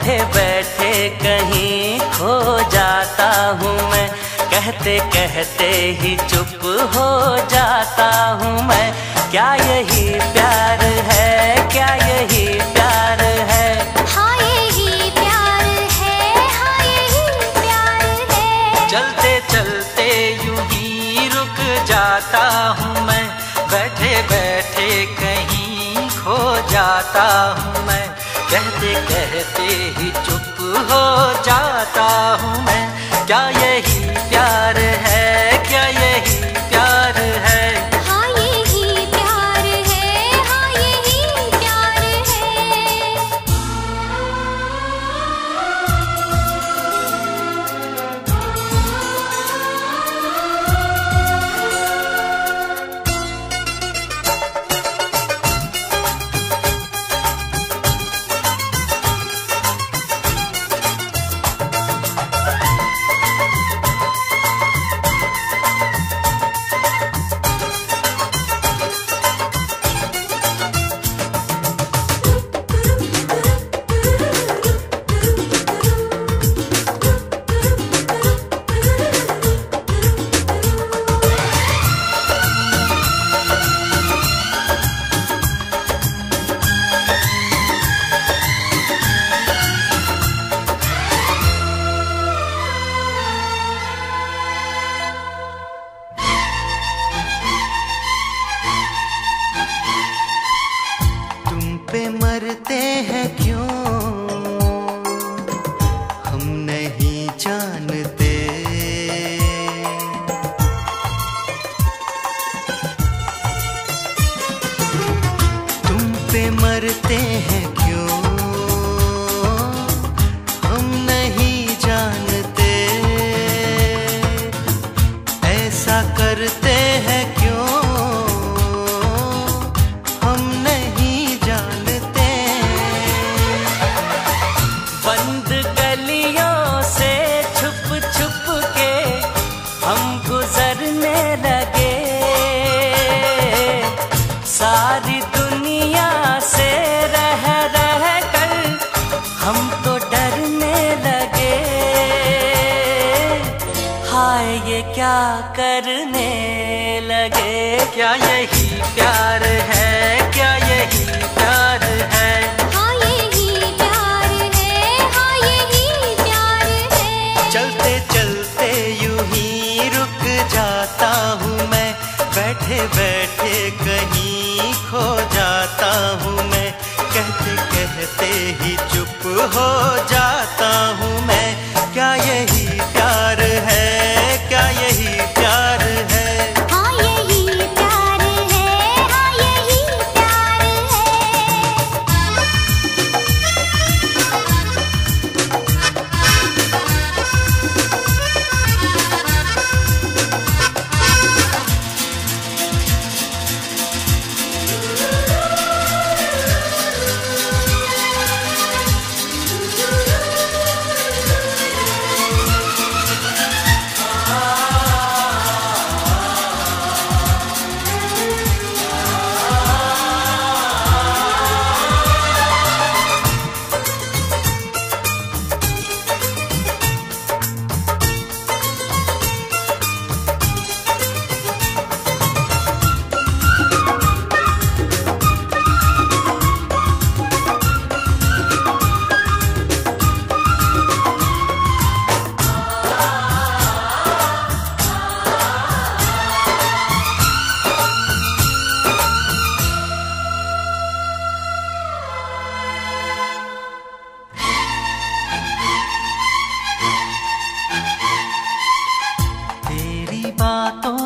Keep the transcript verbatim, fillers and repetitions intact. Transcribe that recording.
बैठे बैठे कहीं खो जाता हूँ मैं, कहते कहते ही चुप हो जाता हूँ मैं। क्या यही प्यार है, क्या यही प्यार है? हाँ यही प्यार है, हाँ यही प्यार है। चलते चलते यूं ही रुक जाता हूँ मैं, बैठे बैठे कहीं खो जाता हूँ मैं, कहते कहते ही चुप हो जाता हूँ मैं। क्या यही प्यार है, क्या यही प्यार है? हाँ यही प्यार है, हाँ यही प्यार है। पे मरते हैं क्यों हम नहीं जानते, तुम पे मरते हैं क्यों हम नहीं जानते, ऐसा करते हैं क्यों हम नहीं जानते। बंद गलियों से छुप छुप के हम गुजरने लगे, सारी दुनिया से रह रह कर हम तो डरने लगे। हाय ये क्या करने लगे? क्या यही प्यार है, क्या यही प्यार है? हाँ यही प्यार है, हाँ यही प्यार है। चलते चलते यूं ही रुक जाता हूँ मैं, बैठे बैठे कहीं खो जाता हूँ मैं, कहते कहते ही चुप हो जाता हूँ मैं। क्या यही प्यार है, क्या यही प्यार है? हाँ यही प्यार है, हाँ यही प्यार है। तेरी बातों